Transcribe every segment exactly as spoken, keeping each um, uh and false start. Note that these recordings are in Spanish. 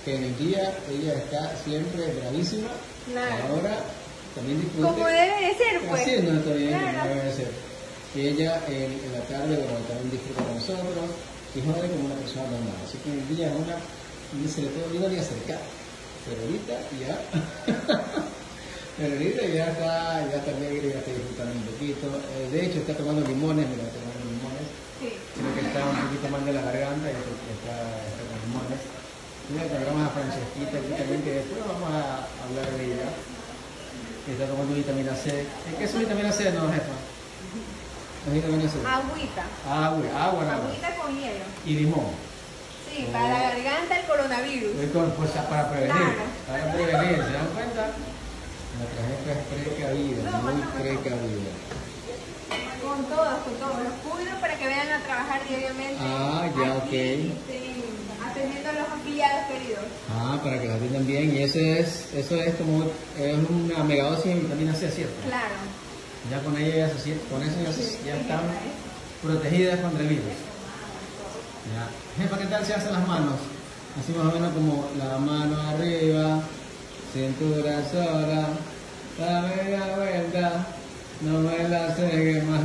que en el día ella está siempre bravísima. Claro. Ahora también disfruta. Como debe de ser, pues. Haciendo también, Claro. como debe de ser. Y ella en, en la tarde, bueno, también disfruta con nosotros y jode como una persona normal. Así que en el día es una, ni se le puede olvidar ni acercar. Pero ahorita ya, pero ahorita ya está, ya está alegre, ya está disfrutando un poquito. Eh, de hecho está tomando limones, mira, está tomando limones. Sí. Creo que está un poquito mal de la garganta y está, está con limones. Mira, tenemos a Francesquita aquí también, que después vamos a hablar de ella. Que está tomando vitamina C. ¿Qué es su vitamina C, no, jefa? ¿No es vitamina C? Agüita. Agua, agua nada más. Agüita con hielo. Y limón. Sí, para la garganta el coronavirus. Es con- pues, para prevenir. Claro. Para prevenir, ¿se dan cuenta? Nuestra jefa es precavida, muy precavida. Con todos, con todos. Los cuido para que vayan a trabajar diariamente. Ah, ya, aquí, ok. estén atendiendo a los afiliados queridos. Ah, para que la atiendan bien. Y eso es, eso es como es una megadosis de vitamina C, ¿cierto? Claro. Ya con ella ya se siente- con eso ya, se- ya están protegidas contra el virus. Ya. Jefa, ¿qué tal se hacen las manos? Así más o menos como la mano arriba, cintura sola, dame la vuelta, no me la cegue más.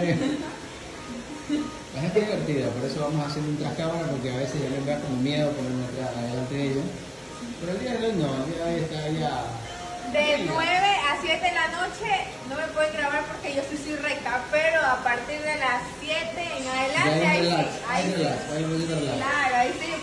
La gente es divertida, por eso vamos haciendo un tras cámara, porque a veces ya les da como miedo ponerme atrás adelante de ellos. Pero el día de hoy no, el día de hoy está ya. De nueve a siete de la noche no me pueden grabar porque yo sí soy recta, pero a partir de las siete en Ya adelante, hay ahí relax, sí, hay ahí sí. relax, hay un poquito relax. Claro, ahí sí